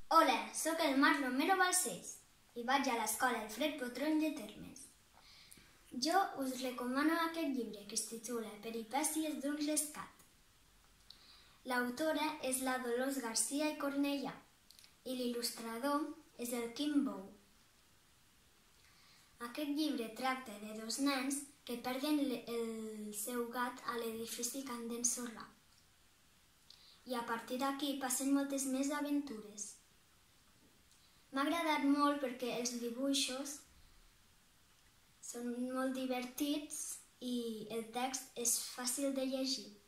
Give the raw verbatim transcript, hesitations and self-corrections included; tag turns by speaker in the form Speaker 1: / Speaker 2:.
Speaker 1: Hola, sóc el Marc Romero Balcells i vaig a l'escola Alfred Botron de Termes. Jo us recomano aquest llibre que es titula Peripècies d'un rescat. L'autora és la Dolors Garcia i Cornellà i l'il·lustrador és el Quim Bou. Aquest llibre tracta de dos nens que perden el seu gat a l'edifici Can d'Ensorrar. I a partir d'aquí passen moltes més aventures. M'ha agradat molt perquè els dibuixos són molt divertits i el text és fàcil de llegir.